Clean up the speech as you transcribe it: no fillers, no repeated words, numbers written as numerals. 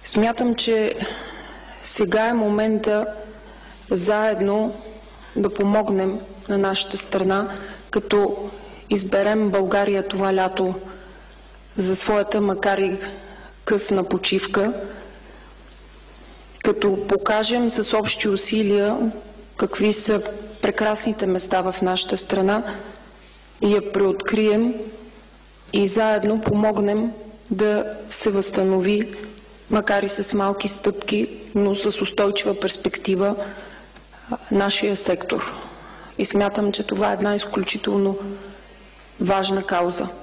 Смятам, че сега е момента заедно да помогнем на нашата страна, като изберем България това лято за своята, макар и късна почивка, като покажем с общи усилия какви са прекрасните места в нашата страна и я преоткрием и заедно помогнем да се възстанови, макар и с малки стъпки, но с устойчива перспектива, нашия сектор. И смятам, че това е една изключително важна кауза.